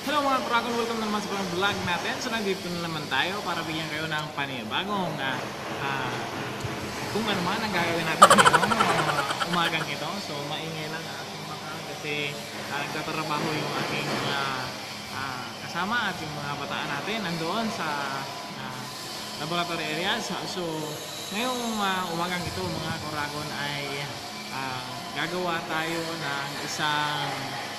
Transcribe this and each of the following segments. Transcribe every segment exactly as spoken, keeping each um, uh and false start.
Hello mga Kuragon, welcome naman sa vlog natin. So nandito na naman tayo para bigyan kayo ng panibagong na uh, kung ano man ang gagawin natin ngayong uh, umagang ito. So maingay lang ang aking mga kasi uh, nagtatrabaho yung aking uh, uh, kasama at yung mga bataan natin nandoon sa uh, laboratory area. So, so ngayong uh, umagang ito mga Kuragon ay uh, gagawa tayo ng isang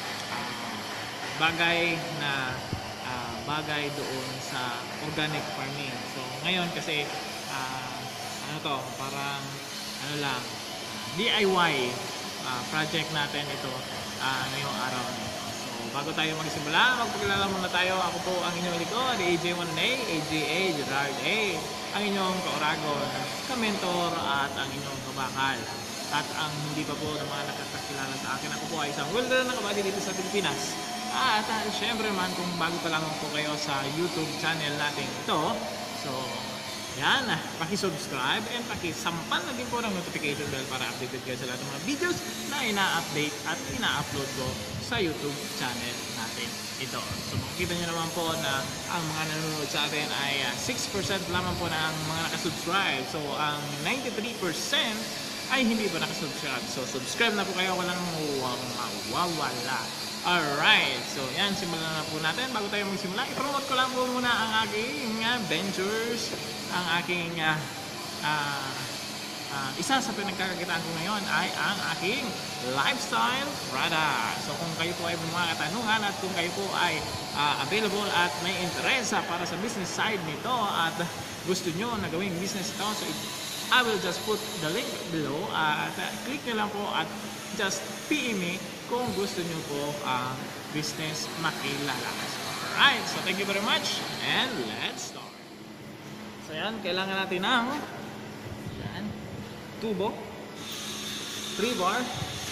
bagay na uh, bagay doon sa organic farming. So ngayon kasi uh, ano to, parang ano lang D I Y uh, project natin ito uh, ngayong araw na ito. So bago tayo magsimula, magpakilala muna tayo. Ako po ang inyong likod, A J one A, A J A Gerard A, ang inyong kauragon, ka-mentor at ang inyong kabakal. At ang hindi pa po na mga nakakakilala sa akin, ako po ay isang welder na kabady dito sa Pilipinas. At uh, syempre man kung bago pa lang po kayo sa YouTube channel natin ito, so yan, paki-subscribe and paki-sampan na din po ng notification bell para updated kayo sa lahat ng mga videos na ina-update at ina-upload ko sa YouTube channel natin ito. So makikita nyo naman po na ang mga nanonood sa atin ay uh, six percent lamang po na ang mga nakasubscribe. So ang ninety-three percent ay hindi pa nakasubscribe. So subscribe na po kayo, walang mawawala. Alright, so yan, simulan na po natin. Bago tayo magsimula, ipromote ko lang po muna ang aking uh, ventures, ang aking uh, uh, uh, isa sa pinagkakakitaan ko ngayon ay ang aking lifestyle product. So kung kayo po ay may mga katanungan at kung kayo po ay uh, available at may interest para sa business side nito at gusto nyo na gawing business ito, so it, I will just put the link below at uh, click nyo lang po at just P M me kung gusto nyo po ang uh, business makilala. So, alright, so thank you very much and let's start. So yan, kailangan natin ng yan, tubo, three bar,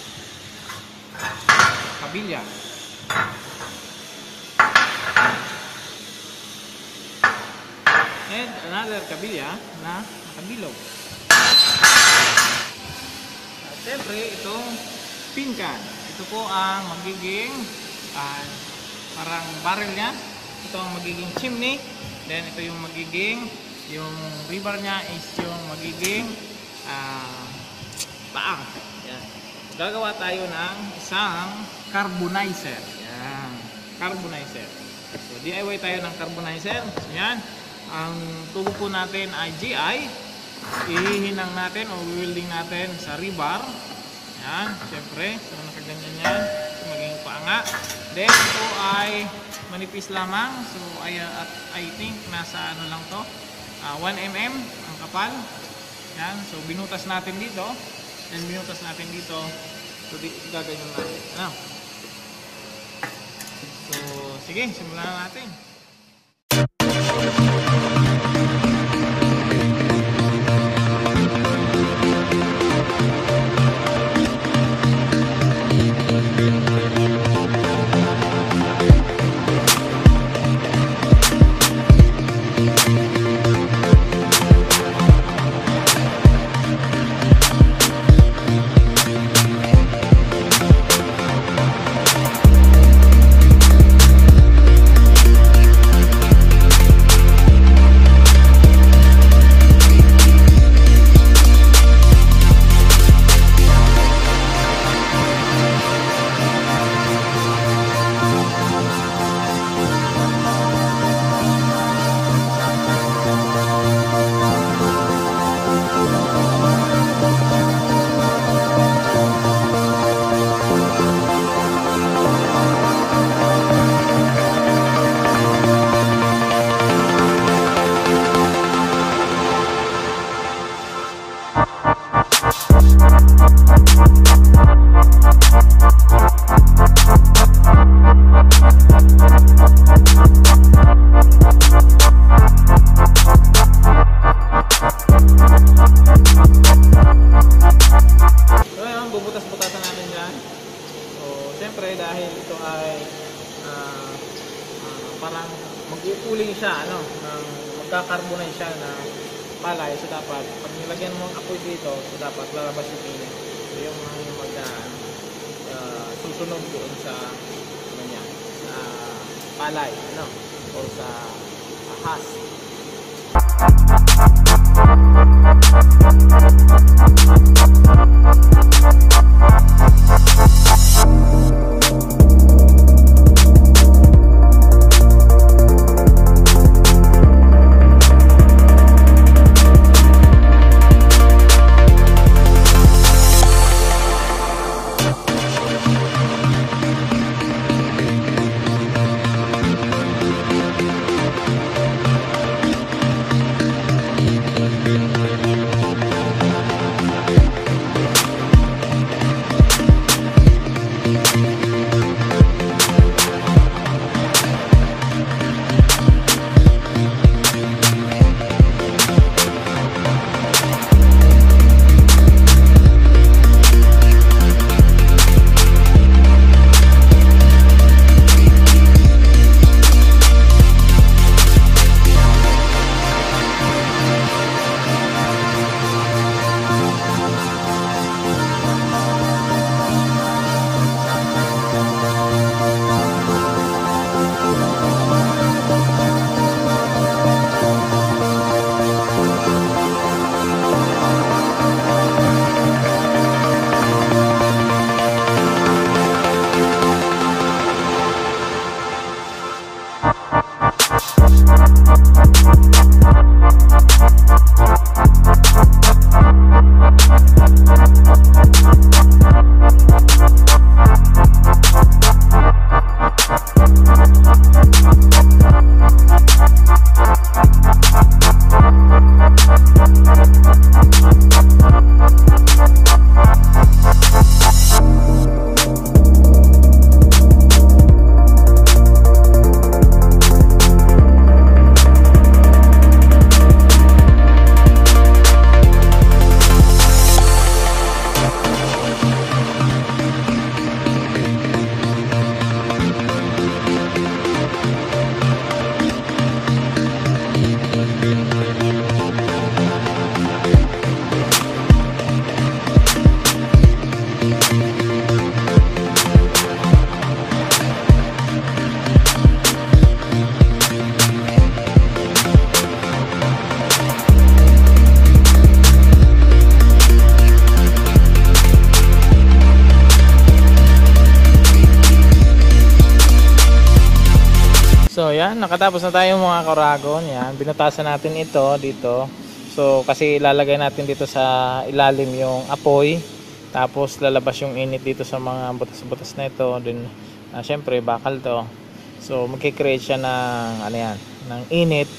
kabilya, and another kabilya na nakabilog. At siyempre itong pinkan. Ito po ang magiging uh, parang barrel niya. Ito ang magiging chimney. Then ito yung magiging, yung rebar niya is yung magiging uh, paang. Yan. Gagawa tayo ng isang carbonizer. Yan. Carbonizer. So D I Y tayo ng carbonizer. So yan. Ang tubo po natin ay G I. Ihihinang natin o welding natin sa rebar. Yan, siyempre, so nakaganyan yan, so maging paanga. Then ito ay manipis lamang, so I, uh, I think nasa ano lang to, uh, one millimeter ang kapal. Yan, so binutas natin dito, then binutas natin dito, so di, gaganyan natin. Ano? So sige, simulan na natin. mag-uuling siya, ano, ng magkakarbonize siya na palay. So dapat, pag nilagyan mo ang apoy dito, so dapat lalabas yung init. So yung mga mag uh, uh, susunog doon sa ano niya, uh, palay, ano, o sa ahas. So yan, nakatapos na tayo mga karagon. Yan, binutasan natin ito dito. So kasi ilalagay natin dito sa ilalim yung apoy. Tapos lalabas yung init dito sa mga butas-butas na ito. Then uh, syempre bakal to. So magki-create siya ng ano yan, ng init.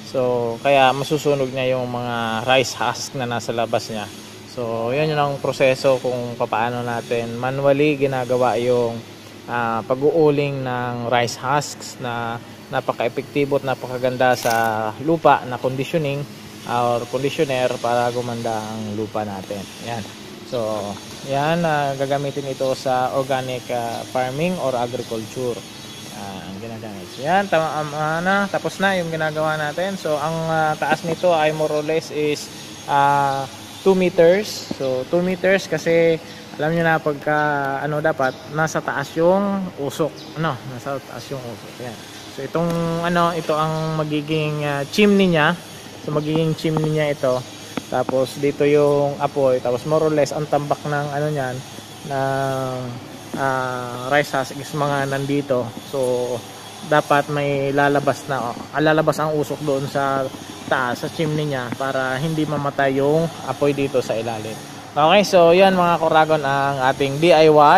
So kaya masusunog niya yung mga rice husk na nasa labas niya. So yan yun ang proseso kung paano natin manually ginagawa yung uh, pag-uuling ng rice husks na napaka-epektibo at napakaganda sa lupa na conditioning or conditioner para gumanda ang lupa natin. Yan. So, yan, uh, gagamitin ito sa organic uh, farming or agriculture. Uh, ang ginagamit. So, yan, tama, um, uh, na, tapos na yung ginagawa natin. So, ang uh, taas nito ay more or less is uh, two meters. So, two meters kasi alam niyo na pagka ano dapat nasa taas yung usok. Ano, nasa taas yung usok. Yan. So itong ano, ito ang magiging uh, chimney niya. So magiging chimney niya ito. Tapos dito yung apoy. Tapos more or less ang tambak ng ano niyan ng uh, rice husk is mga nandito. So dapat may lalabas na uh, lalabas ang usok doon sa taas sa chimney niya para hindi mamatay yung apoy dito sa ilalim. Okay, so yan mga karagon ang ating D I Y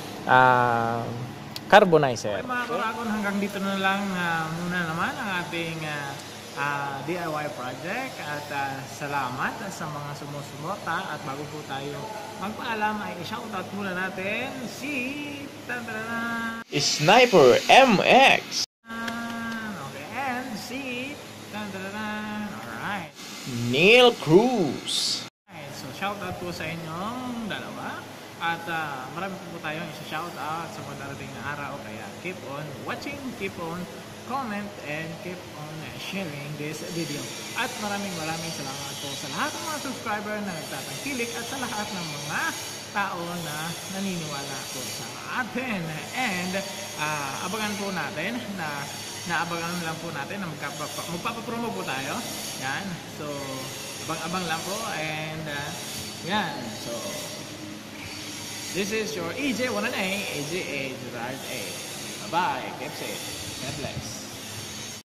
uh, carbonizer. Okay, mga karagon, hanggang dito na lang uh, muna naman ang ating uh, uh, D I Y project at uh, salamat sa mga sumusuporta at bago po tayo magpaalam ay i-shoutout muna natin si Tadana Sniper M X. Okay, and si Tadana, alright, Neil Cruz. Alright, so shoutout po sa inyong dalawa. At uh, marami po tayong isa-shoutout sa pagdarating na araw. Kaya keep on watching, keep on comment, and keep on sharing this video. At maraming maraming salamat po sa lahat ng mga subscriber na nagtatangkilik at sa lahat ng mga tao na naniniwala po sa atin. And ah, abangan po natin na naabangan lang po natin na magpapa, magpapapromo po tayo. Yan. So, abang-abang lang po and uh, yan. So, this is your E J one and A, A J A Gerard A. Bye-bye. Keep safe. God bless.